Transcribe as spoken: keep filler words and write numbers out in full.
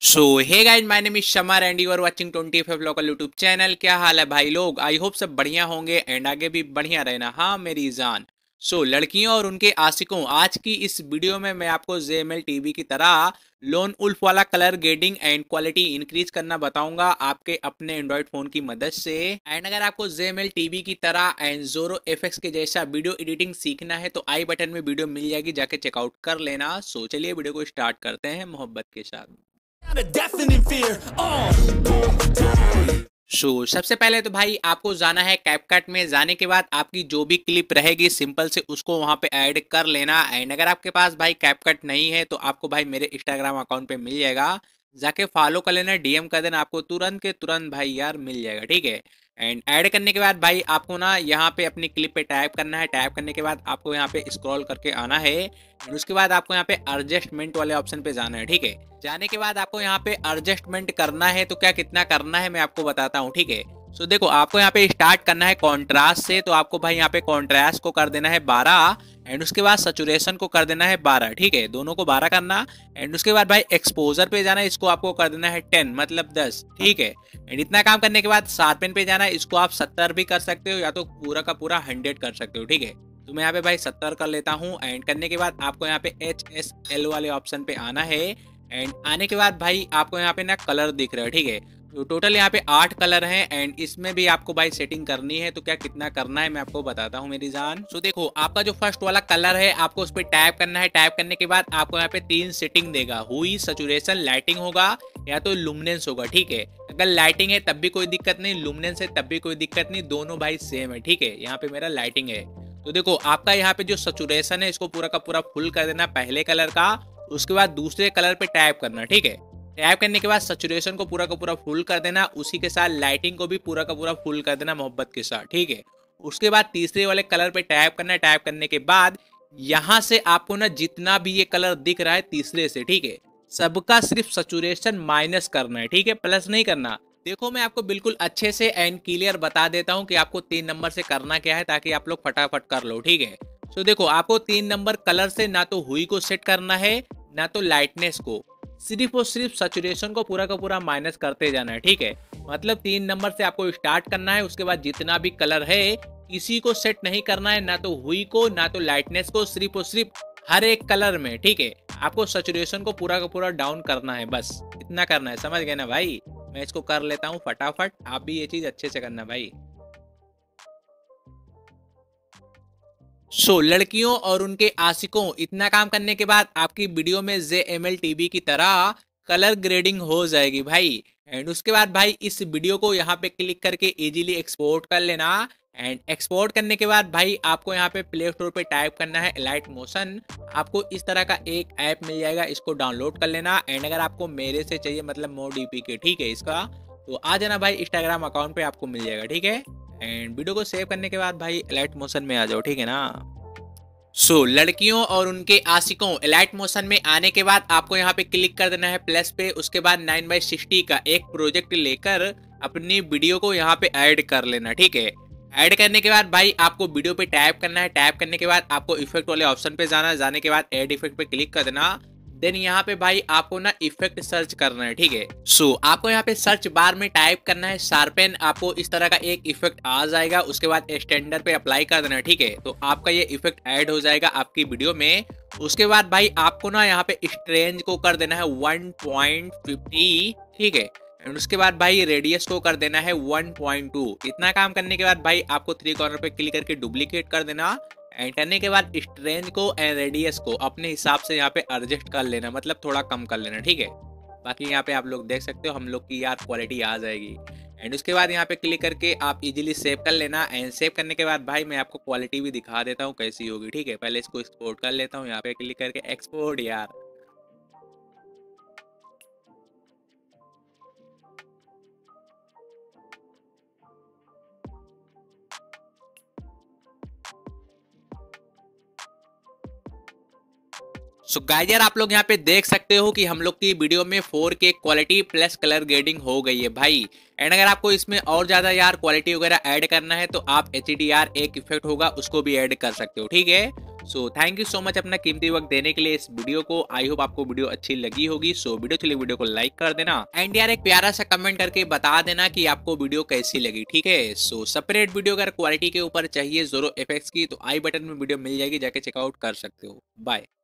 So hey guys, my name is Shamar and you are watching twenty five local YouTube channel. क्या हाल है भाई लोग? आई होप सब बढ़िया होंगे एंड आगे भी बढ़िया रहना, हाँ मेरी जान। सो so, लड़कियों और उनके आशिकों, आज की इस वीडियो में मैं आपको जेएमएल टीवी की तरह लोन उल्फ वाला colour grading and quality increase करना बताऊंगा आपके अपने एंड्रॉइड फोन की मदद से। एंड अगर आपको जेएमएल टीवी की तरह एंड जोरो एफएक्स के जैसा वीडियो एडिटिंग सीखना है तो आई बटन में वीडियो मिल जाएगी, जाके चेकआउट कर लेना। सो चलिए वीडियो को स्टार्ट करते हैं मोहब्बत के साथ। सो so, सबसे पहले तो भाई आपको जाना है कैपकट में। जाने के बाद आपकी जो भी क्लिप रहेगी सिंपल से उसको वहां पे ऐड कर लेना। एंड अगर आपके पास भाई कैपकट नहीं है तो आपको भाई मेरे इंस्टाग्राम अकाउंट पे मिल जाएगा, जाके फॉलो कर लेना, डीएम कर देना, आपको तुरंत के तुरंत भाई यार मिल जाएगा, ठीक है। एंड ऐड करने के बाद भाई आपको ना यहाँ पे अपनी क्लिप पे टाइप करना है। टाइप करने के बाद आपको यहाँ पे स्क्रॉल करके आना है। एंड उसके बाद आपको यहाँ पे एडजस्टमेंट वाले ऑप्शन पे जाना है, ठीक है। जाने के बाद आपको यहाँ पे एडजस्टमेंट करना है, तो क्या कितना करना है मैं आपको बताता हूँ, ठीक है। सो so, देखो आपको यहाँ पे स्टार्ट करना है कॉन्ट्रास्ट से, तो आपको भाई यहाँ पे कॉन्ट्रास्ट को कर देना है बारह। एंड उसके बाद सैचुरेशन को कर देना है बारह, ठीक है, दोनों को बारह करना। एंड उसके बाद भाई एक्सपोजर पे जाना है, इसको आपको कर देना है टेन, मतलब दस, ठीक है। एंड इतना काम करने के बाद शार्पन पे जाना है, इसको आप सत्तर भी कर सकते हो या तो पूरा का पूरा हंड्रेड कर सकते हो, ठीक है। तो मैं यहाँ पे भाई सत्तर कर लेता हूँ। एंड करने के बाद आपको यहाँ पे एच एस एल वाले ऑप्शन पे आना है। एंड आने के बाद भाई आपको यहाँ पे ना कलर दिख रहा है, ठीक है। तो टोटल यहाँ पे आठ कलर हैं एंड इसमें भी आपको भाई सेटिंग करनी है, तो क्या कितना करना है मैं आपको बताता हूँ मेरी जान। तो देखो आपका जो फर्स्ट वाला कलर है आपको उस पर टैप करना है। टैप करने के बाद आपको यहाँ पे तीन सेटिंग देगा, हुई, सैचुरेशन, लाइटिंग होगा या तो लुमिनेंस होगा, ठीक है। अगर लाइटिंग है तब भी कोई दिक्कत नहीं, लुमिनेंस है तब भी कोई दिक्कत नहीं, दोनों भाई सेम है, ठीक है। यहाँ पे मेरा लाइटिंग है। तो देखो आपका यहाँ पे जो सैचुरेशन है इसको पूरा का पूरा फुल कर देना पहले कलर का। उसके बाद दूसरे कलर पे टैप करना, ठीक है। टैप करने के बाद सैचुरेशन को पूरा का पूरा फुल कर देना, उसी के साथ लाइटिंग को भी पूरा का पूरा फुल कर देना मोहब्बत के साथ, ठीक है। उसके बाद तीसरे वाले कलर पे टैप करना है। टैप करने के बाद यहाँ से आपको ना जितना भी ये कलर दिख रहा है तीसरे से, ठीक है, सबका सिर्फ सैचुरेशन माइनस करना है, ठीक है, प्लस नहीं करना। देखो मैं आपको बिल्कुल अच्छे से एंड क्लियर बता देता हूँ कि आपको तीन नंबर से करना क्या है, ताकि आप लोग फटाफट कर लो, ठीक है। तो देखो आपको तीन नंबर कलर से ना तो हुई को सेट करना है ना तो लाइटनेस को, सिर्फ और सिर्फ सैचुरेशन को पूरा का पूरा माइनस करते जाना है, ठीक है। मतलब तीन नंबर से आपको स्टार्ट करना है। उसके बाद जितना भी कलर है किसी को सेट नहीं करना है, ना तो हुई को ना तो लाइटनेस को, सिर्फ और सिर्फ हर एक कलर में, ठीक है, आपको सैचुरेशन को पूरा का पूरा डाउन करना है, बस इतना करना है, समझ गए ना भाई। मैं इसको कर लेता हूँ फटाफट, आप भी ये चीज अच्छे से करना भाई। सो so, लड़कियों और उनके आशिकों, इतना काम करने के बाद आपकी वीडियो में जेएमएल टीवी की तरह कलर ग्रेडिंग हो जाएगी भाई। एंड उसके बाद भाई इस वीडियो को यहाँ पे क्लिक करके इजीली एक्सपोर्ट कर लेना। एंड एक्सपोर्ट करने के बाद भाई आपको यहाँ पे प्ले स्टोर पे टाइप करना है एलाइट मोशन। आपको इस तरह का एक ऐप मिल जाएगा, इसको डाउनलोड कर लेना। एंड अगर आपको मेरे से चाहिए मतलब मोड ईपी के, ठीक है, इसका तो आ जाना भाई इंस्टाग्राम अकाउंट पे, आपको मिल जाएगा, ठीक है। एंड वीडियो को सेव करने के बाद भाई एलाइट मोशन में आ जाओ, ठीक है ना। सो so, लड़कियों और उनके आशिकों, एलाइट मोशन में आने के बाद आपको यहाँ पे क्लिक कर देना है प्लस पे। उसके बाद नाइन बाई सिक्सटी का एक प्रोजेक्ट लेकर अपनी वीडियो को यहाँ पे ऐड कर लेना, ठीक है। ऐड करने के बाद भाई आपको वीडियो पे टैप करना है। टैप करने के बाद आपको इफेक्ट वाले ऑप्शन पे जाना है। जाने के बाद ऐड इफेक्ट पे क्लिक कर देना। देन यहाँ पे भाई आपको ना इफेक्ट सर्च करना है, ठीक है। सो so, आपको यहाँ पे सर्च बार में टाइप करना है शार्पन। आपको इस तरह का एक इफेक्ट आ जाएगा। उसके बाद स्टैंडर्ड पे अप्लाई कर देना है, ठीक है। तो आपका ये इफेक्ट ऐड हो जाएगा आपकी वीडियो में। उसके बाद भाई आपको ना यहाँ पे स्ट्रेंज को कर देना है वन पॉइंट फिफ्टी, ठीक है। एंड उसके बाद भाई रेडियस को कर देना है वन पॉइंट टू। इतना काम करने के बाद भाई आपको थ्री कॉर्नर पे क्लिक करके डुप्लीकेट कर देना। एंड करने के बाद स्ट्रेंज को एंड रेडियस को अपने हिसाब से यहाँ पे एडजस्ट कर लेना, मतलब थोड़ा कम कर लेना, ठीक है। बाकी यहाँ पे आप लोग देख सकते हो हम लोग की यार क्वालिटी आ जाएगी। एंड उसके बाद यहाँ पे क्लिक करके आप इजीली सेव कर लेना। एंड सेव करने के बाद भाई मैं आपको क्वालिटी भी दिखा देता हूँ कैसी होगी, ठीक है। पहले इसको एक्सपोर्ट कर लेता हूँ, यहाँ पे क्लिक करके एक्सपोर्ट यार। सो गाइस यार आप लोग यहाँ पे देख सकते हो कि हम लोग की वीडियो में फोर के क्वालिटी प्लस कलर ग्रेडिंग हो गई है भाई। एंड अगर आपको इसमें और ज्यादा यार क्वालिटी वगैरह ऐड करना है तो आप एच डी आर एक इफेक्ट होगा उसको भी ऐड कर सकते हो, ठीक है। So thank you so much अपना कीमती वक्त देने के लिए इस वीडियो को। आई होप आपको वीडियो अच्छी लगी होगी। सो वीडियो चलिए वीडियो को लाइक कर देना एंड यार एक प्यारा सा कमेंट करके बता देना कि आपको वीडियो कैसी लगी, ठीक है। सो सेपरेट वीडियो अगर क्वालिटी के ऊपर चाहिए जोरो इफेक्ट्स की तो आई बटन में वीडियो मिल जाएगी, जाके चेकआउट कर सकते हो। बाय।